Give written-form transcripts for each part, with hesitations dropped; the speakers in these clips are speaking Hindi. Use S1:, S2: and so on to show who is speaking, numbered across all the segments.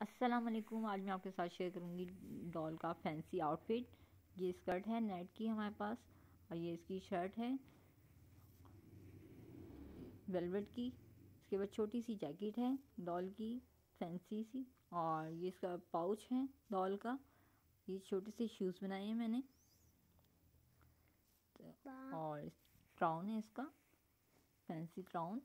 S1: अस्सलाम वालेकुम। आज मैं आपके साथ शेयर करूंगी डॉल का फैंसी आउटफिट। ये स्कर्ट है नेट की हमारे पास, और ये इसकी शर्ट है वेलवेट की। इसके बाद छोटी सी जैकेट है डॉल की फैंसी सी, और ये इसका पाउच है डॉल का। ये छोटे से शूज़ बनाए हैं मैंने, और क्राउन है इसका, फैंसी क्राउन।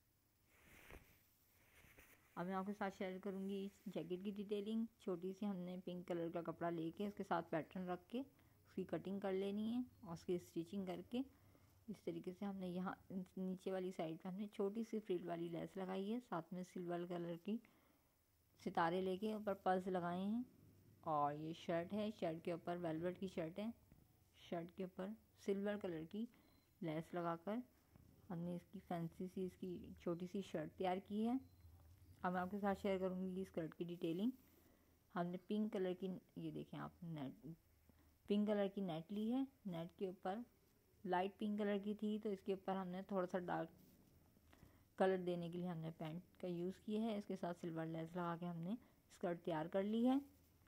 S1: अब मैं आपके साथ शेयर करूंगी इस जैकेट की डिटेलिंग। छोटी सी हमने पिंक कलर का कपड़ा लेके उसके साथ पैटर्न रख के उसकी कटिंग कर लेनी है, और उसकी स्टिचिंग करके इस तरीके से हमने यहाँ नीचे वाली साइड पे हमने छोटी सी फ्रिल वाली लेस लगाई है, साथ में सिल्वर कलर की सितारे लेके ऊपर पर्ल्स लगाए हैं। और ये शर्ट है, शर्ट के ऊपर वेलवेट की शर्ट है, शर्ट के ऊपर सिल्वर कलर की लेस लगाकर हमने इसकी फैंसी सी इसकी छोटी सी शर्ट तैयार की है। अब मैं आपके साथ शेयर करूँगी स्कर्ट की डिटेलिंग। हमने पिंक कलर की, ये देखें आप, नेट पिंक कलर की नेट ली है। नेट के ऊपर लाइट पिंक कलर की थी, तो इसके ऊपर हमने थोड़ा सा डार्क कलर देने के लिए हमने पैंट का यूज़ किया है। इसके साथ सिल्वर लेस लगा के हमने स्कर्ट तैयार कर ली है।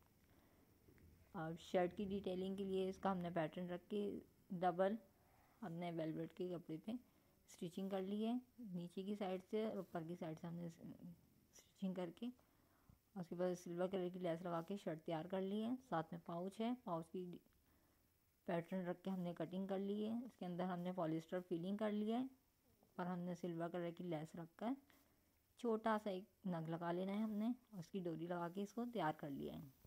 S1: अब शर्ट की डिटेलिंग के लिए इसका हमने पैटर्न रख के डबल हमने वेलवेट के कपड़े पे स्टिचिंग कर ली है, नीचे की साइड से और ऊपर की साइड से हमने स्टिचिंग करके उसके बाद सिल्वर कलर की लेस लगा के शर्ट तैयार कर ली है। साथ में पाउच है, पाउच की पैटर्न रख के हमने कटिंग कर ली है। इसके अंदर हमने पॉलिस्टर फिलिंग कर लिया है, पर हमने सिल्वर कलर की लेस रखकर छोटा सा एक नग लगा लेना है हमने, और उसकी डोरी लगा के इसको तैयार कर लिया है।